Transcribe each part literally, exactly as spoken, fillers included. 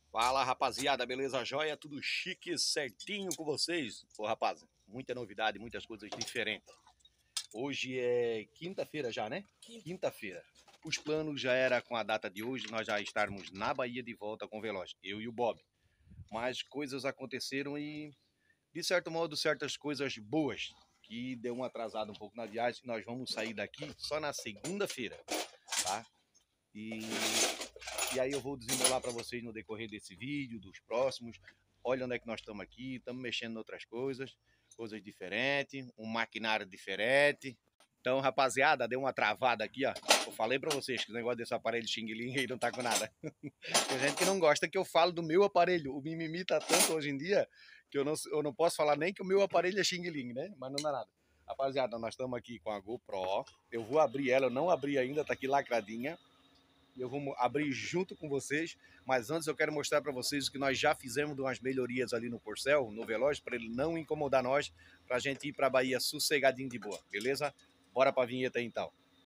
Fala, rapaziada, beleza? Joia? Tudo chique, certinho com vocês? Pô, rapaz, muita novidade, muitas coisas diferentes. Hoje é quinta-feira já, né? Quinta-feira. Os planos já era com a data de hoje, nós já estarmos na Bahia de volta com o Veloz, eu e o Bob. Mas coisas aconteceram e, de certo modo, certas coisas boas, que deu um atrasado um pouco na viagem. Nós vamos sair daqui só na segunda-feira, tá? E... E aí eu vou desenrolar para vocês no decorrer desse vídeo, dos próximos. Olha onde é que nós estamos aqui, estamos mexendo em outras coisas, coisas diferentes, um maquinário diferente. Então, rapaziada, deu uma travada aqui, ó. Eu falei para vocês que o negócio desse aparelho xing-ling aí não tá com nada. Tem gente que não gosta que eu falo do meu aparelho. O mimimi tá tanto hoje em dia que eu não, eu não posso falar nem que o meu aparelho é xing-ling, né? Mas não dá nada. Rapaziada, nós estamos aqui com a GoPro. Eu vou abrir ela, eu não abri ainda, tá aqui lacradinha. Eu vou abrir junto com vocês, mas antes eu quero mostrar para vocês o que nós já fizemos de umas melhorias ali no Corcel, no Veloz, para ele não incomodar nós, para a gente ir para a Bahia sossegadinho de boa, beleza? Bora para a vinheta aí, então.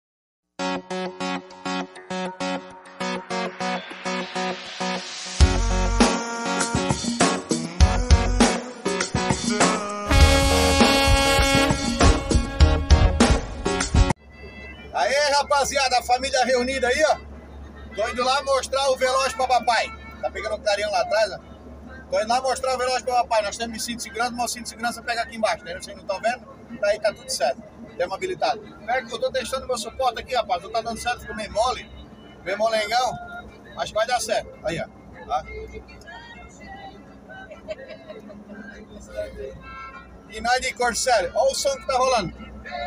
Aê, rapaziada, a família reunida aí, ó. Tô indo lá mostrar o Veloz pra papai. Tá pegando o clareão lá atrás, ó. Tô indo lá mostrar o Veloz pra papai. Nós temos cinto de segurança, mas o cinto de segurança pega aqui embaixo, né? Vocês não estão vendo? Tá aí, tá tudo certo. Temos habilitado. Eu tô testando meu suporte aqui, rapaz. Não tá dando certo, ficou meio mole. Meio molengão. Acho que vai dar certo. Aí, ó. Tá? E nós de Corcel. Olha o som que tá rolando.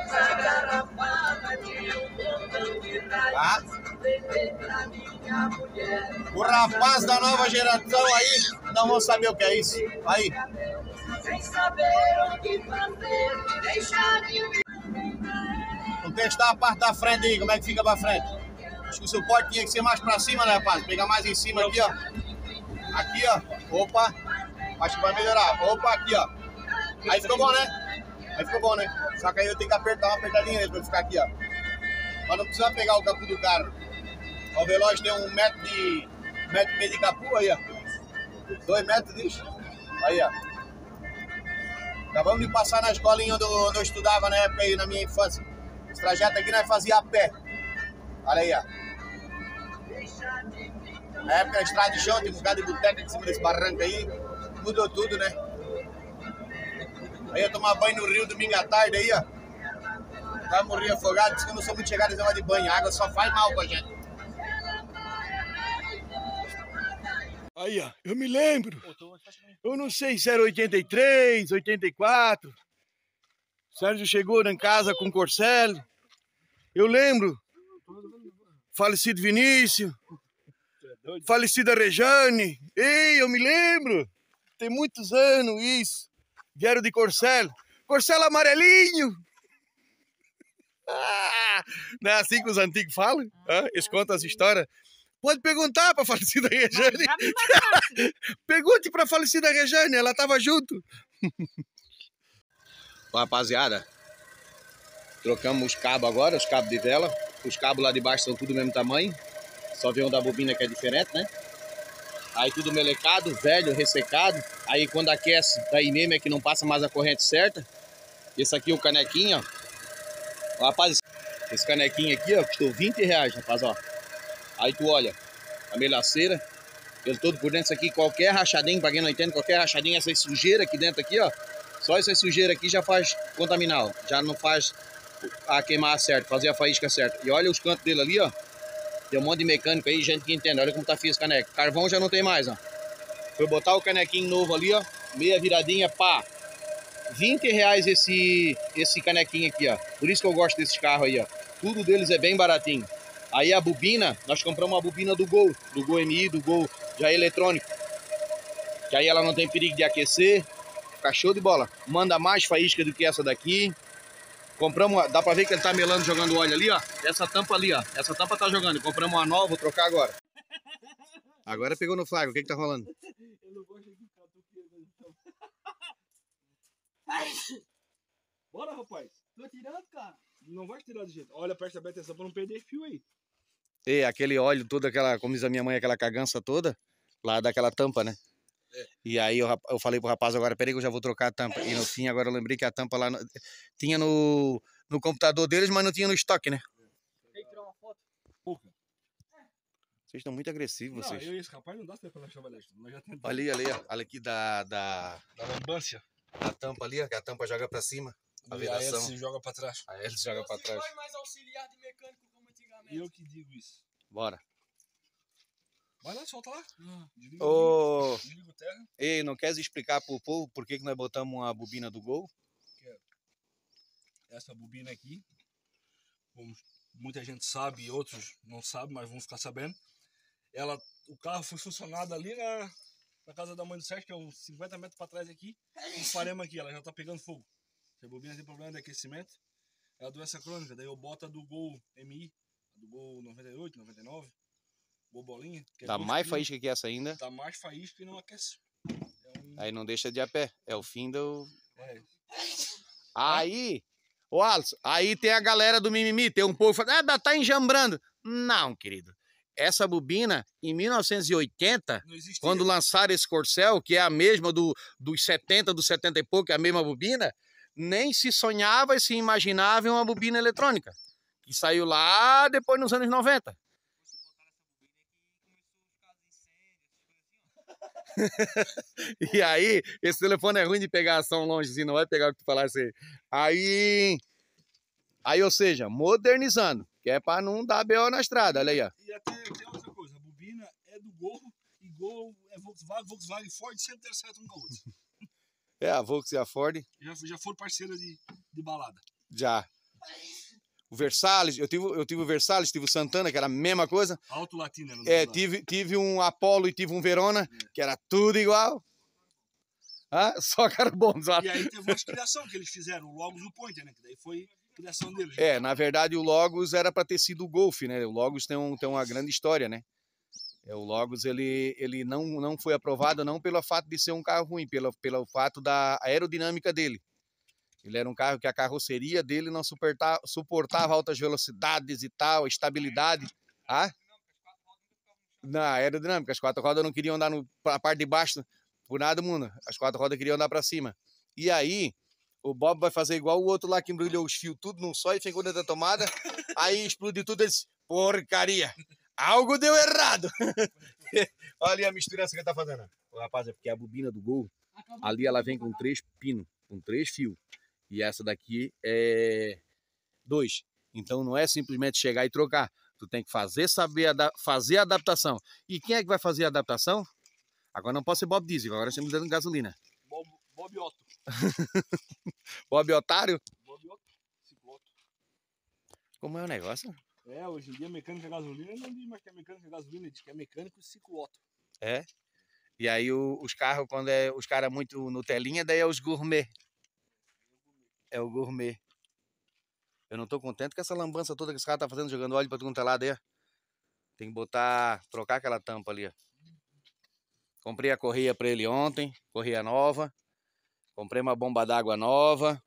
Tá? O rapaz da nova geração aí não vão saber o que é isso. Aí. Vamos testar a parte da frente aí, como é que fica pra frente. Acho que o suporte tinha que ser mais pra cima, né, rapaz? Pegar mais em cima aqui, ó. Aqui, ó. Opa. Acho que vai melhorar. Opa, aqui, ó. Aí ficou bom, né? Aí ficou bom, né? Só que aí eu tenho que apertar uma apertadinha nele pra ficar aqui, ó. Mas não precisa pegar o capô do carro. O Veloz tem um metro de... Um metro e meio de capô aí, ó. Dois metros disso. Aí, ó. Acabamos de passar na escolinha onde eu, onde eu estudava na época aí, na minha infância. Esse trajeto aqui nós fazia a pé. Olha aí, ó. Na época era estrada de chão, tinha um bocado de boteca em cima desse barranco aí. Mudou tudo, né? Aí eu tomar banho no rio domingo à tarde aí, ó. Vai morrer afogado, diz que eu não sou muito chegado em negócio de banho. A água só faz mal pra gente. Aí, ó, eu me lembro. Eu não sei se era oitenta e três, oitenta e quatro. O Sérgio chegou em casa com o Corcel. Eu lembro. Falecido Vinícius. Falecida Rejane. Ei, eu me lembro. Tem muitos anos isso. Vieram de Corcel. Corcel amarelinho. Ah, não é assim que os antigos falam? Ah, eles contam as histórias. Pode perguntar para a falecida Rejane. Pergunte para a falecida Rejane, ela estava junto. Rapaziada, trocamos os cabos agora, os cabos de vela. Os cabos lá de baixo são tudo do mesmo tamanho. Só vê um da bobina que é diferente, né? Aí tudo melecado, velho, ressecado. Aí quando aquece, daí mesmo é que não passa mais a corrente certa. Esse aqui é o canequinho, ó. Rapaz, esse canequinho aqui, ó, custou vinte reais, rapaz, ó. Aí tu olha, a melaceira, ele todo por dentro, isso aqui, qualquer rachadinho, pra quem não entende, qualquer rachadinho, essa sujeira aqui dentro aqui, ó. Só essa sujeira aqui já faz contaminar, ó. Já não faz a queimar certo, fazer a faísca certa. E olha os cantos dele ali, ó. Tem um monte de mecânico aí, gente que entende. Olha como tá feio esse caneco. Carvão já não tem mais, ó. Foi botar o canequinho novo ali, ó. Meia viradinha, pá. vinte reais esse, esse canequinho aqui, ó. Por isso que eu gosto desses carros aí, ó. Tudo deles é bem baratinho. Aí a bobina, nós compramos uma bobina do Gol. Do Gol M I, do Gol já eletrônico. Que aí ela não tem perigo de aquecer. Fica show de bola. Manda mais faísca do que essa daqui. Compramos, dá pra ver que ele tá melando, jogando óleo ali, ó. Essa tampa ali, ó. Essa tampa tá jogando. Compramos uma nova, vou trocar agora. Agora pegou no flagra. O que que tá rolando? Eu não gosto de Bora, rapaz. Tô tirando, cara. Não vai tirar do jeito. Olha, presta bem atenção pra não perder fio aí. E aquele óleo todo, aquela, como diz a minha mãe, aquela cagança toda. lá daquela tampa, né? É. E aí eu, eu falei pro rapaz agora, peraí que eu já vou trocar a tampa. E no fim, agora eu lembrei que a tampa lá no, tinha no, no computador deles, mas não tinha no estoque, né? Quer tirar uma foto? Pouca. Vocês estão muito agressivos, Não, vocês. eu e esse rapaz não dá tempo pra nós trabalhar. Nós já tentamos. Olha ali, ali, ó. Olha aqui da, da, Da lambância. da tampa ali, ó, que a tampa joga pra cima. A E a vedação. hélice joga pra trás. A hélice joga pra trás. Não foi mais auxiliar de mecânico como antigamente. Eu que digo isso. Bora. Vai lá, solta lá. Desliga, Ô, desliga o terra. ei, não queres explicar pro povo por que, que nós botamos uma bobina do Gol? Quero. Essa bobina aqui, como muita gente sabe e outros não sabem, mas vão ficar sabendo. Ela, o carro foi funcionado ali na, na casa da mãe do Sérgio, que é uns cinquenta metros para trás aqui. Um farema aqui, ela já tá pegando fogo. Se a bobina tem problema de aquecimento, é a doença crônica. Daí eu boto a do Gol M I, a do Gol noventa e oito, noventa e nove, Gol Bolinha. Que é Dá Gol mais Espinho. faísca que essa ainda. Dá mais faísca e não aquece. É um... Aí não deixa de a pé. É o fim do... é. Aí, ô Alisson, aí tem a galera do mimimi, tem um povo falando, ah, tá enjambrando. Não, querido. Essa bobina, em mil novecentos e oitenta, Não existe quando erro. lançaram esse Corcel, que é a mesma do, dos setenta, dos setenta e pouco, que é a mesma bobina, nem se sonhava e se imaginava em uma bobina eletrônica. Que saiu lá depois nos anos noventa. E aí, esse telefone é ruim de pegar ação longe, assim, não vai pegar o que tu falasse aí. Aí, aí, ou seja, modernizando, que é pra não dar B O na estrada, olha aí, ó. E até tem outra coisa, a bobina é do Gol e Gol é Volkswagen, Volkswagen e Ford sempre deram certo um com o outro. É, a Volks e a Ford, Já, já foram parceiras de, de balada. já. O Versalles, eu tive, eu tive o Versalles, tive o Santana, que era a mesma coisa. Alto Latina. No É, Brasil. tive, tive um Apollo e tive um Verona, que era tudo igual. Ah, só que era bom. Só. E aí teve uma criação que eles fizeram, o Logos e o Pointer, né? Que daí foi criação deles. É, na verdade o Logos era para ter sido o Golf, né? O Logos tem, um, tem uma grande história, né? É, o Logos ele, ele não, não foi aprovado não pelo fato de ser um carro ruim, pelo, pelo fato da aerodinâmica dele. Ele era um carro que a carroceria dele não suportava, suportava altas velocidades e tal, estabilidade. Ah? Na aerodinâmica, as quatro rodas não queriam andar no, a parte de baixo por nada do mundo. As quatro rodas queriam andar para cima. E aí, o Bob vai fazer igual o outro lá que embrulhou os fios tudo num só e ficou dentro da tomada. Aí explodiu tudo e disse, porcaria, algo deu errado. Olha ali a misturança que ele tá fazendo. Ô, rapaz, é porque a bobina do Gol, ali ela vem com três pinos, com três fios. E essa daqui é dois. Então não é simplesmente chegar e trocar. Tu tem que fazer, saber, fazer a adaptação. E quem é que vai fazer a adaptação? Agora não pode ser Bob Diesel, agora estamos dando gasolina. Bob, Bob Otto. Bob Otário? Bob Otto. Cicloto. Como é o negócio? É, hoje em dia mecânica a gasolina não diz mais que é mecânica a gasolina, diz que é mecânico cicloto. É. E aí o, os carros, quando é os caras muito Nutelinha, daí é os gourmet. É o gourmet. Eu não tô contente com essa lambança toda que esse cara tá fazendo, jogando óleo pra tudo quanto é lado aí. Tem que botar, trocar aquela tampa ali, ó. Comprei a correia pra ele ontem, correia nova. Comprei uma bomba d'água nova.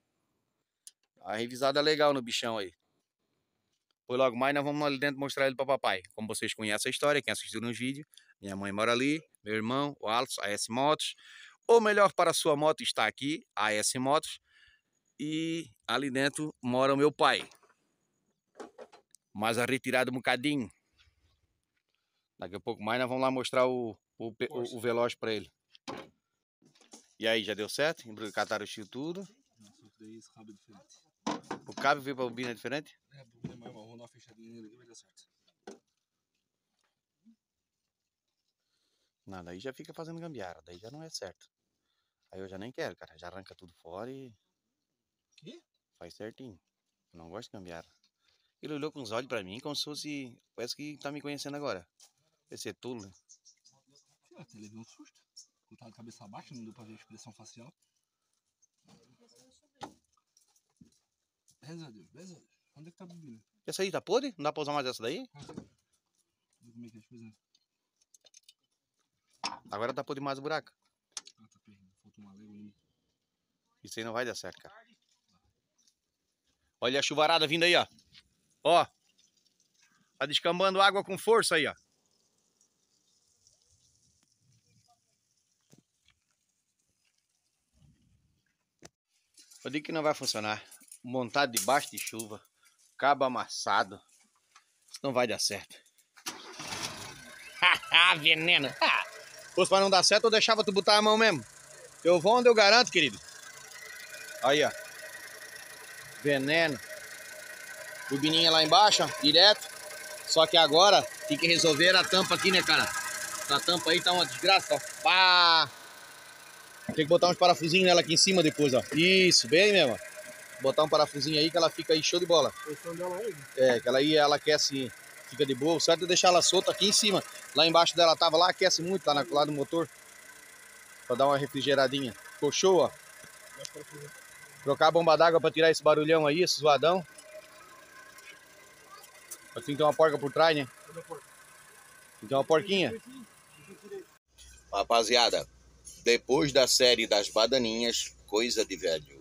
A revisada legal no bichão aí. Depois logo mais nós vamos ali dentro mostrar ele pra papai. Como vocês conhecem a história, quem assistiu nos vídeos. Minha mãe mora ali, meu irmão, o Alisson, a S Motos. Ou melhor para a sua moto está aqui, a S Motos. E ali dentro mora o meu pai. Mas a retirada um bocadinho. Daqui a pouco mais nós vamos lá mostrar o, o, o, o Veloz para ele. E aí, já deu certo? Cataram o fio tudo. Nossa, daí esse cabo é diferente. O cabo veio para a bobina diferente? É, bobina mais mal, vamos dar uma fechadinha nele aqui, vai dar certo. Não, daí já fica fazendo gambiarra, daí já não é certo. Aí eu já nem quero, cara. Já arranca tudo fora e... Que? Faz certinho. Eu não gosto de gambiarra. Ele olhou com os olhos pra mim como se fosse... Parece que tá me conhecendo agora. Esse é tudo, né? Eu até levei um susto. Eu tava de cabeça baixa, não deu pra ver a expressão facial. Reza a Deus, reza a Deus. Onde é que tá a bobina? Essa aí tá podre? Não dá pra usar mais essa daí? Vê como é que é as coisas. Agora tá podre mais o buraco. Ah, tá perdendo. Falta uma légua ali. Isso aí não vai dar certo, cara. Olha a chuvarada vindo aí, ó. Ó. Tá descambando água com força aí, ó. Eu digo que não vai funcionar. Montado debaixo de chuva, cabo amassado. Isso não vai dar certo. Haha, veneno. Ah, se fosse pra não dar certo, eu deixava tu botar a mão mesmo. Eu vou onde eu garanto, querido. Aí, ó. Veneno. Turbininha lá embaixo, ó, direto. Só que agora tem que resolver a tampa aqui, né, cara? Essa tampa aí tá uma desgraça, ó. Pá! Tem que botar uns parafusinhos nela aqui em cima depois, ó. Isso, bem mesmo, ó. Botar um parafusinho aí que ela fica aí show de bola. A posição dela aí? É, que ela aí, ela aquece, fica de boa. O certo é deixar ela solta aqui em cima. Lá embaixo dela tava lá, aquece muito, tá no lado do motor. Pra dar uma refrigeradinha. Ficou show, ó. Trocar a bomba d'água pra tirar esse barulhão aí, esse zoadão. Assim tem uma porca por trás, né? Tem uma porquinha. Rapaziada, depois da série das badaninhas, coisa de velho.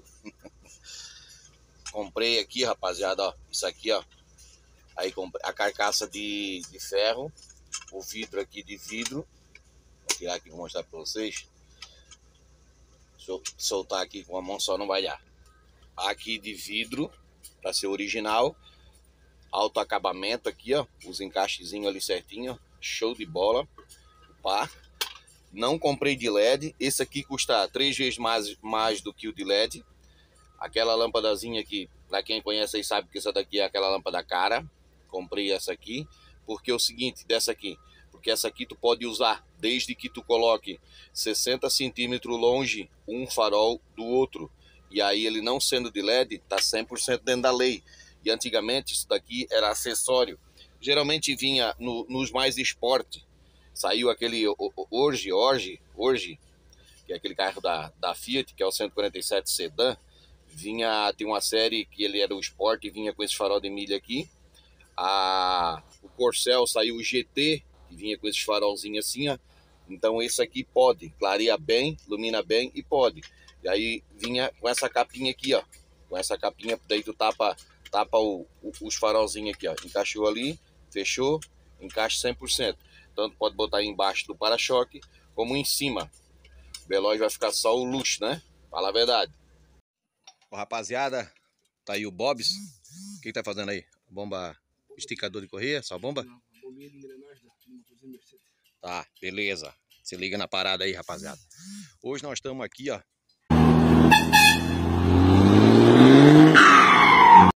Comprei aqui, rapaziada, ó. Isso aqui, ó. Aí comprei a carcaça de, de ferro. O vidro aqui de vidro. Vou tirar aqui e vou mostrar pra vocês. Se eu soltar aqui com a mão só não vai dar. Aqui de vidro, pra ser original. Alto acabamento aqui, ó. Os encaixezinhos ali certinho, ó. Show de bola. Pá. Não comprei de L E D. Esse aqui custa três vezes mais, mais do que o de L E D. Aquela lâmpadazinha aqui, pra quem conhece aí sabe que essa daqui é aquela lâmpada cara. Comprei essa aqui. Porque é o seguinte, dessa aqui. Porque essa aqui tu pode usar desde que tu coloque sessenta centímetros longe um farol do outro. E aí ele não sendo de L E D, tá cem por cento dentro da lei. E antigamente isso daqui era acessório. Geralmente vinha no, nos mais esporte. Saiu aquele hoje, hoje, hoje, que é aquele carro da, da Fiat, que é o cento e quarenta e sete Sedan. Vinha, tem uma série que ele era o Sport e vinha com esse farol de milha aqui. A, o Corcel saiu o G T, que vinha com esses farolzinhos assim, ó. Então esse aqui pode, clareia bem, ilumina bem e pode. E aí vinha com essa capinha aqui, ó. Com essa capinha, daí tu tapa, tapa o, o, os farolzinhos aqui, ó. Encaixou ali, fechou, encaixa cem por cento. Tanto pode botar embaixo do para-choque, como em cima. O Veloz vai ficar só o luxo, né? Fala a verdade. Ô, rapaziada, tá aí o Bob's. O que tá fazendo aí? Bomba esticador de correia? Só bomba? Não, a bombinha de engrenagem do motorzinho Mercedes. Tá, beleza. Se liga na parada aí, rapaziada. Hoje nós estamos aqui, ó,